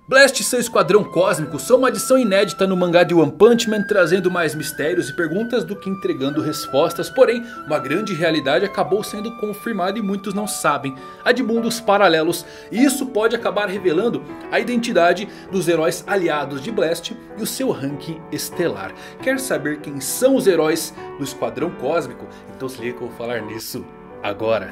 Blast e seu esquadrão cósmico são uma adição inédita no mangá de One Punch Man, trazendo mais mistérios e perguntas do que entregando respostas. Porém, uma grande realidade acabou sendo confirmada e muitos não sabem: a de mundos paralelos. E isso pode acabar revelando a identidade dos heróis aliados de Blast e o seu ranking estelar. Quer saber quem são os heróis do esquadrão cósmico? Então se liga que eu vou falar nisso agora.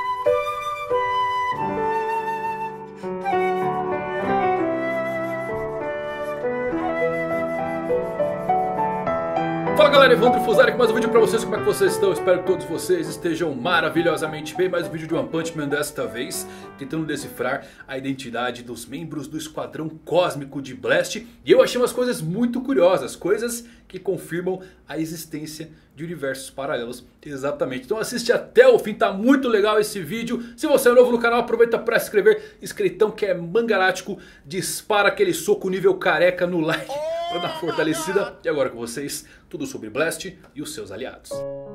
Fala galera, Evandro Fusari com mais um vídeo pra vocês. Como é que vocês estão? Espero que todos vocês estejam maravilhosamente bem. Mais um vídeo de One Punch Man, desta vez tentando decifrar a identidade dos membros do esquadrão cósmico de Blast. E eu achei umas coisas muito curiosas, coisas que confirmam a existência de universos paralelos. Exatamente, então assiste até o fim, tá muito legal esse vídeo. Se você é novo no canal, aproveita pra se inscrever. Escritão que é mangalático, dispara aquele soco nível careca no like pra dar fortalecida. E agora com vocês, tudo sobre Blast e os seus aliados.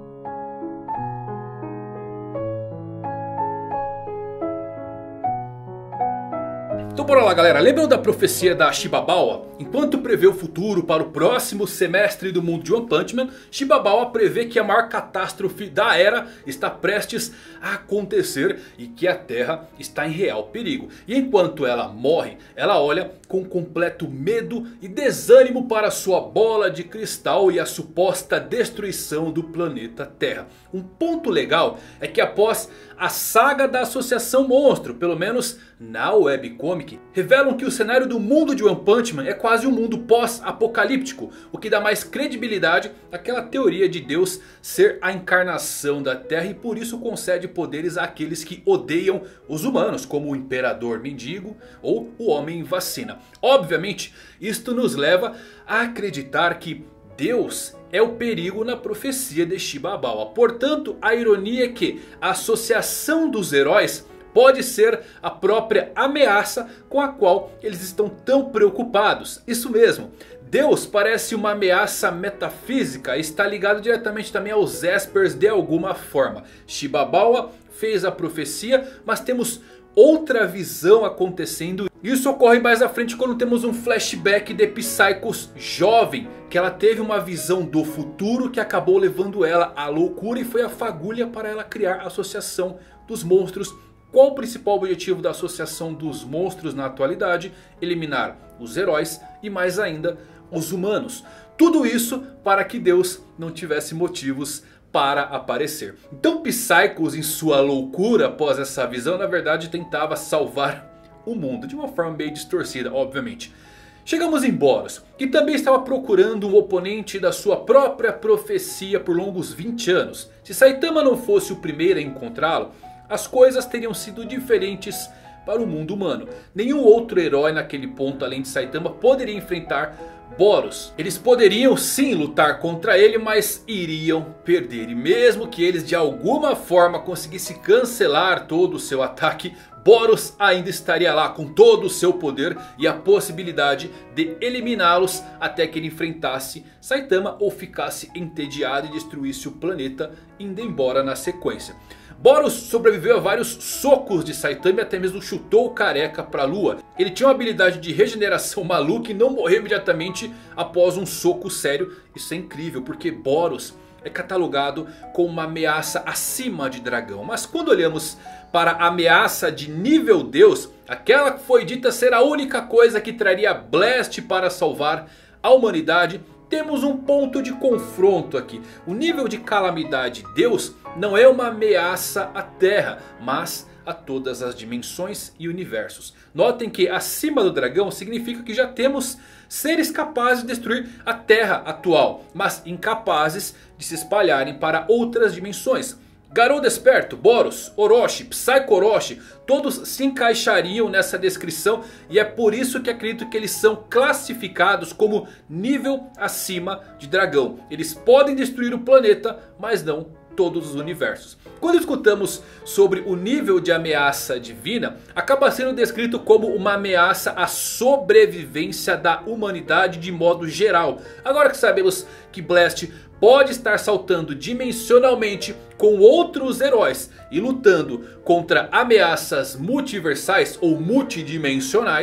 Então bora lá galera, lembram da profecia da Shibabawa? Enquanto prevê o futuro para o próximo semestre do mundo de One Punch Man, Shibabawa prevê que a maior catástrofe da era está prestes a acontecer e que a Terra está em real perigo. E enquanto ela morre, ela olha com completo medo e desânimo para sua bola de cristal e a suposta destruição do planeta Terra. Um ponto legal é que após a saga da Associação Monstro, pelo menos na webcomic, revelam que o cenário do mundo de One Punch Man é quase um mundo pós-apocalíptico, o que dá mais credibilidade àquela teoria de Deus ser a encarnação da Terra e por isso concede poderes àqueles que odeiam os humanos, como o Imperador Mendigo ou o Homem Vacina. Obviamente, isto nos leva a acreditar que Deus é o perigo na profecia de Shibabawa. Portanto, a ironia é que a associação dos heróis pode ser a própria ameaça com a qual eles estão tão preocupados. Isso mesmo, Deus parece uma ameaça metafísica e está ligado diretamente também aos Espers de alguma forma. Shibabawa fez a profecia, mas temos outra visão acontecendo. Isso ocorre mais à frente quando temos um flashback de Psychos jovem, que ela teve uma visão do futuro que acabou levando ela à loucura e foi a fagulha para ela criar a Associação dos Monstros. Qual o principal objetivo da Associação dos Monstros na atualidade? Eliminar os heróis e mais ainda os humanos. Tudo isso para que Deus não tivesse motivos para aparecer. Então Psychos, em sua loucura após essa visão, na verdade tentava salvar o mundo de uma forma meio distorcida, obviamente. Chegamos em Boros, que também estava procurando um oponente da sua própria profecia por longos 20 anos. Se Saitama não fosse o primeiro a encontrá-lo, as coisas teriam sido diferentes para o mundo humano. Nenhum outro herói naquele ponto além de Saitama poderia enfrentar Boros. Eles poderiam sim lutar contra ele, mas iriam perder. E mesmo que eles de alguma forma conseguissem cancelar todo o seu ataque, Boros ainda estaria lá com todo o seu poder e a possibilidade de eliminá-los até que ele enfrentasse Saitama ou ficasse entediado e destruísse o planeta, indo embora na sequência. Boros sobreviveu a vários socos de Saitama e até mesmo chutou o careca para a lua. Ele tinha uma habilidade de regeneração maluca e não morreu imediatamente após um soco sério. Isso é incrível porque Boros é catalogado como uma ameaça acima de dragão. Mas quando olhamos para a ameaça de nível Deus, aquela que foi dita ser a única coisa que traria Blast para salvar a humanidade, temos um ponto de confronto aqui. O nível de calamidade Deus não é uma ameaça à Terra, mas a todas as dimensões e universos. Notem que acima do dragão significa que já temos seres capazes de destruir a Terra atual, mas incapazes de se espalharem para outras dimensões. Garou Desperto, Boros, Orochi, Psycho Orochi, todos se encaixariam nessa descrição. E é por isso que acredito que eles são classificados como nível acima de dragão. Eles podem destruir o planeta, mas não todos os universos. Quando escutamos sobre o nível de ameaça divina, acaba sendo descrito como uma ameaça à sobrevivência da humanidade de modo geral. Agora que sabemos que Blast pode estar saltando dimensionalmente com outros heróis e lutando contra ameaças multiversais ou multidimensionais,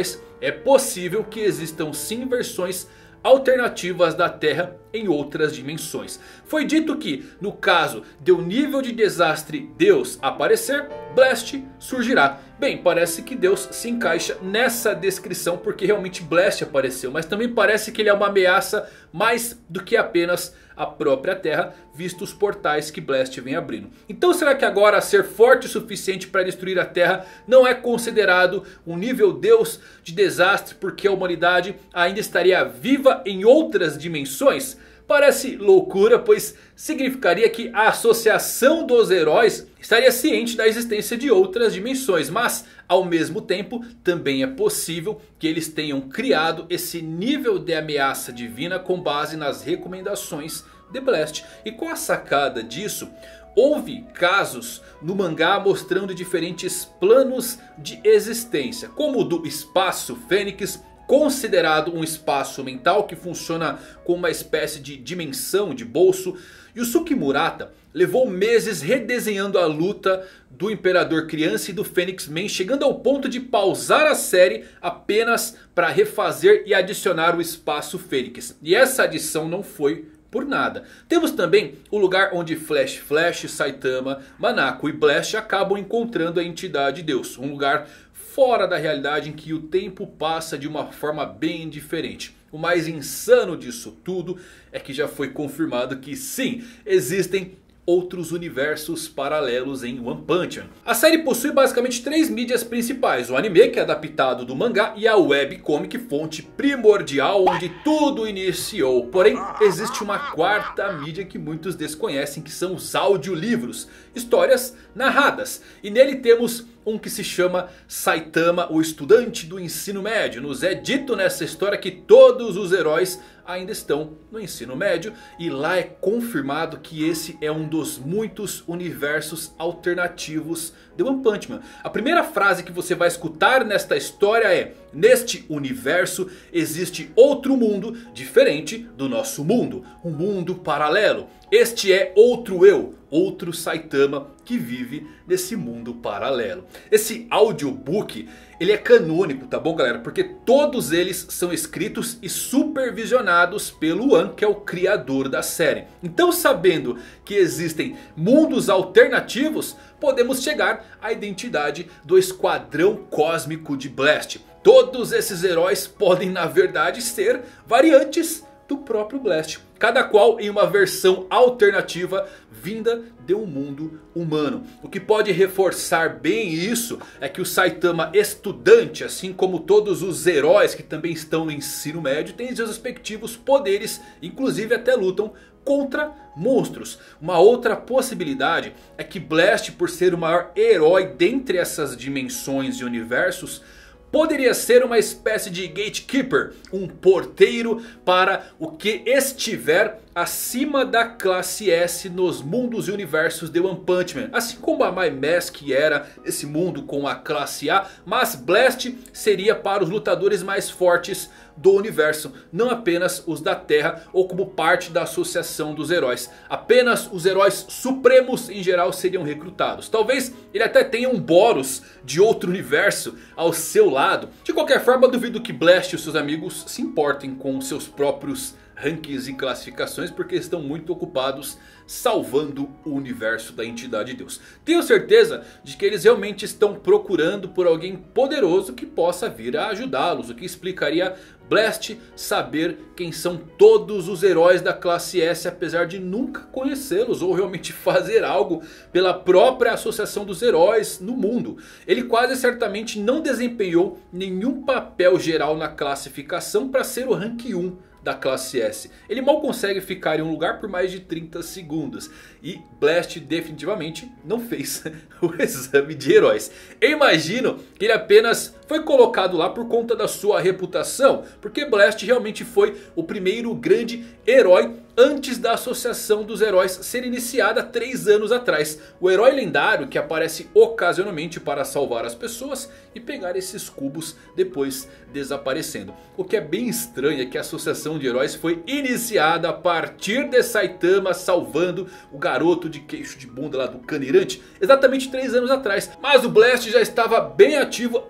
é possível que existam sim versões alternativas da Terra em outras dimensões. Foi dito que no caso de o nível de desastre Deus aparecer, Blast surgirá. Bem, parece que Deus se encaixa nessa descrição porque realmente Blast apareceu. Mas também parece que ele é uma ameaça mais do que apenas a própria Terra, visto os portais que Blast vem abrindo. Então será que agora ser forte o suficiente para destruir a Terra não é considerado um nível Deus de desastre porque a humanidade ainda estaria viva em outras dimensões? Parece loucura, pois significaria que a associação dos heróis estaria ciente da existência de outras dimensões. Mas ao mesmo tempo também é possível que eles tenham criado esse nível de ameaça divina com base nas recomendações de Blast. E com a sacada disso, houve casos no mangá mostrando diferentes planos de existência, como o do espaço Fênix, considerado um espaço mental que funciona como uma espécie de dimensão de bolso. E o Sukimurata levou meses redesenhando a luta do Imperador Criança e do Fênix Man, chegando ao ponto de pausar a série apenas para refazer e adicionar o espaço Fênix. E essa adição não foi por nada. Temos também o lugar onde Flash, Saitama, Manako e Blast acabam encontrando a entidade Deus. Um lugar fora da realidade em que o tempo passa de uma forma bem diferente. O mais insano disso tudo é que já foi confirmado que sim, existem outros universos paralelos em One Punch Man. A série possui basicamente 3 mídias principais: o anime, que é adaptado do mangá, e a webcomic, fonte primordial onde tudo iniciou. Porém, existe uma quarta mídia que muitos desconhecem, que são os audiolivros, histórias narradas. E nele temos um que se chama Saitama, o estudante do ensino médio. Nos é dito nessa história que todos os heróis ainda estão no ensino médio. E lá é confirmado que esse é um dos muitos universos alternativos de One Punch Man. A primeira frase que você vai escutar nesta história é: neste universo existe outro mundo diferente do nosso mundo. Um mundo paralelo. Este é outro eu, outro Saitama que vive nesse mundo paralelo. Esse audiobook, ele é canônico, tá bom, galera? Porque todos eles são escritos e supervisionados pelo One, que é o criador da série. Então, sabendo que existem mundos alternativos, podemos chegar à identidade do Esquadrão Cósmico de Blast. Todos esses heróis podem, na verdade, ser variantes do próprio Blast, cada qual em uma versão alternativa vinda de um mundo humano. O que pode reforçar bem isso é que o Saitama estudante, assim como todos os heróis que também estão no ensino médio, têm seus respectivos poderes, inclusive até lutam contra monstros. Uma outra possibilidade é que Blast, por ser o maior herói dentre essas dimensões e universos, poderia ser uma espécie de gatekeeper, um porteiro para o que estiver acima da classe S nos mundos e universos de One Punch Man. Assim como a My Mask era esse mundo com a classe A, mas Blast seria para os lutadores mais fortes do universo, não apenas os da Terra ou como parte da associação dos heróis. Apenas os heróis supremos em geral seriam recrutados. Talvez ele até tenha um Boros de outro universo ao seu lado. De qualquer forma, duvido que Blast e os seus amigos se importem com seus próprios rankings e classificações, porque estão muito ocupados salvando o universo da entidade Deus. Tenho certeza de que eles realmente estão procurando por alguém poderoso que possa vir a ajudá-los, o que explicaria Blast saber quem são todos os heróis da classe S, apesar de nunca conhecê-los ou realmente fazer algo pela própria associação dos heróis no mundo. Ele quase certamente não desempenhou nenhum papel geral na classificação para ser o rank 1 da classe S. Ele mal consegue ficar em um lugar por mais de 30 segundos. E Blast definitivamente não fez o exame de heróis. Eu imagino que ele apenas foi colocado lá por conta da sua reputação, porque Blast realmente foi o primeiro grande herói antes da associação dos heróis ser iniciada 3 anos atrás. O herói lendário que aparece ocasionalmente para salvar as pessoas e pegar esses cubos depois desaparecendo. O que é bem estranho é que a associação de heróis foi iniciada a partir de Saitama salvando o garoto de queixo de bunda lá do Caneirante exatamente 3 anos atrás. Mas o Blast já estava bem ativo antes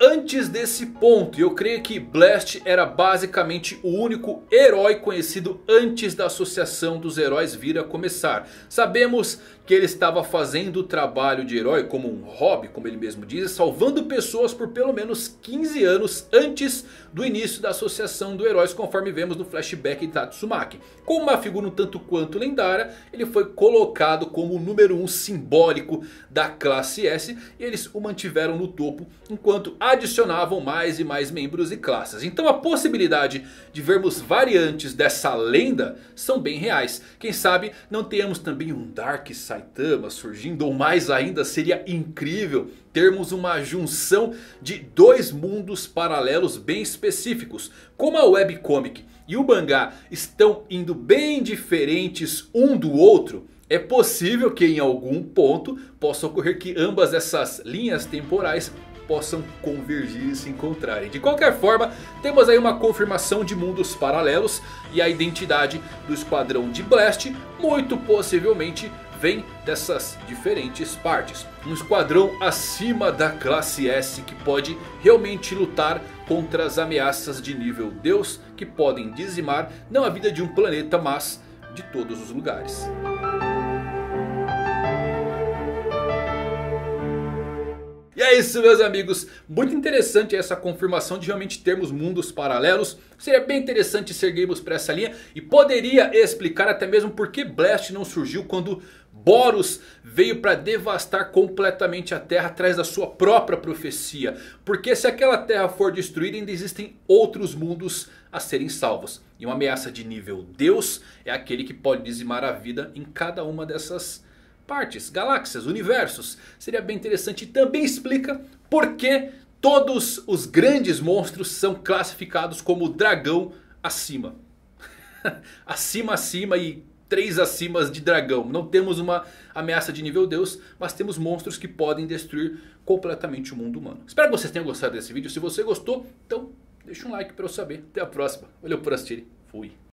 antes desse ponto, eu creio que Blast era basicamente o único herói conhecido antes da associação dos heróis vir a começar. Sabemos que ele estava fazendo o trabalho de herói como um hobby, como ele mesmo diz, salvando pessoas por pelo menos 15 anos antes do início da associação dos heróis, conforme vemos no flashback de Tatsumaki. Com uma figura um tanto quanto lendária, ele foi colocado como o número 1 simbólico da classe S e eles o mantiveram no topo enquanto adicionavam mais e mais membros e classes. Então a possibilidade de vermos variantes dessa lenda são bem reais. Quem sabe não tenhamos também um Dark Saitama surgindo, ou mais ainda seria incrível termos uma junção de dois mundos paralelos bem específicos. Como a webcomic e o mangá estão indo bem diferentes um do outro, é possível que em algum ponto possa ocorrer que ambas essas linhas temporais possam convergir e se encontrarem. De qualquer forma, temos aí uma confirmação de mundos paralelos e a identidade do esquadrão de Blast muito possivelmente vem dessas diferentes partes. Um esquadrão acima da classe S que pode realmente lutar contra as ameaças de nível Deus que podem dizimar não a vida de um planeta, mas de todos os lugares. E é isso, meus amigos, muito interessante essa confirmação de realmente termos mundos paralelos. Seria bem interessante seguirmos para essa linha e poderia explicar até mesmo por que Blast não surgiu quando Boros veio para devastar completamente a Terra atrás da sua própria profecia. Porque se aquela Terra for destruída, ainda existem outros mundos a serem salvos. E uma ameaça de nível Deus é aquele que pode dizimar a vida em cada uma dessas partes, galáxias, universos. Seria bem interessante e também explica por que todos os grandes monstros são classificados como dragão acima. acima e 3 acimas de dragão. Não temos uma ameaça de nível Deus, mas temos monstros que podem destruir completamente o mundo humano. Espero que vocês tenham gostado desse vídeo. Se você gostou, então deixa um like para eu saber. Até a próxima. Valeu por assistir. Fui.